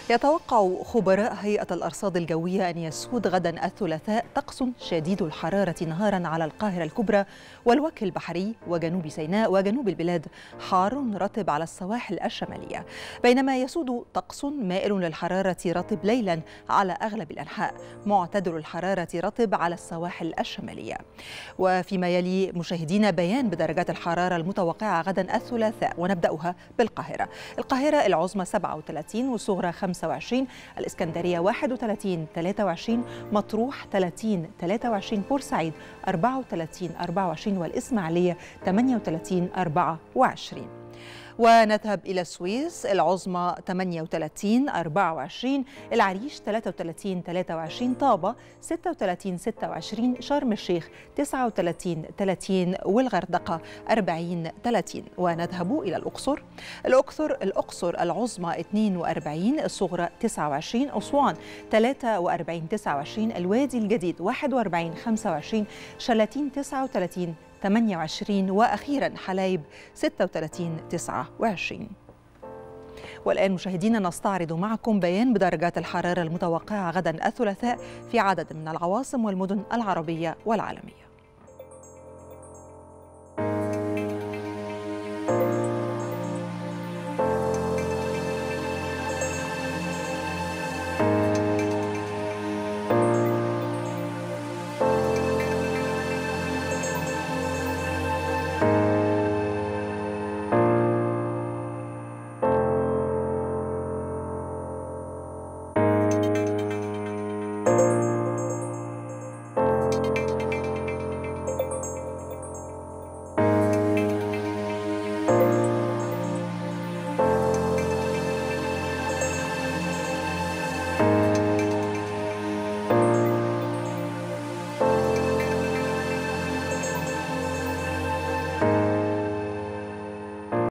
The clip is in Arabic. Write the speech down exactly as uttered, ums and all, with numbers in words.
يتوقع خبراء هيئة الأرصاد الجوية أن يسود غدا الثلاثاء طقس شديد الحرارة نهارا على القاهرة الكبرى والوجه البحري وجنوب سيناء وجنوب البلاد، حار رطب على السواحل الشمالية، بينما يسود طقس مائل للحرارة رطب ليلا على أغلب الأنحاء، معتدل الحرارة رطب على السواحل الشمالية. وفيما يلي مشاهدينا بيان بدرجات الحرارة المتوقعة غدا الثلاثاء، ونبدأها بالقاهرة. القاهرة العظمى سبعة وثلاثين والصغرى خمسة وعشرين، الإسكندرية واحد وثلاثين ثلاثة وعشرين، مطروح ثلاثين ثلاثة وعشرين، بورسعيد أربعة وثلاثين أربعة وعشرين، والإسماعيلية ثمانية وثلاثين أربعة وعشرين. ونذهب إلى السويس العظمى ثمانية وثلاثين أربعة وعشرين، العريش ثلاثة وثلاثين ثلاثة وعشرين، طابة ستة وثلاثين ستة وعشرين، شرم الشيخ تسعة وثلاثين ثلاثين، والغردقة أربعين ثلاثين. ونذهب إلى الأقصر الأقصر الأقصر العظمى اثنين وأربعين، الصغرى تسعة وعشرين، أسوان ثلاثة وأربعين تسعة وعشرين، الوادي الجديد واحد وأربعين خمسة وعشرين، شلاتين تسعة وثلاثين ثمانية وعشرين، وأخيرا حلايب ستة وثلاثين تسعة وعشرين. والآن مشاهدينا نستعرض معكم بيان بدرجات الحرارة المتوقعة غدا الثلاثاء في عدد من العواصم والمدن العربية والعالمية.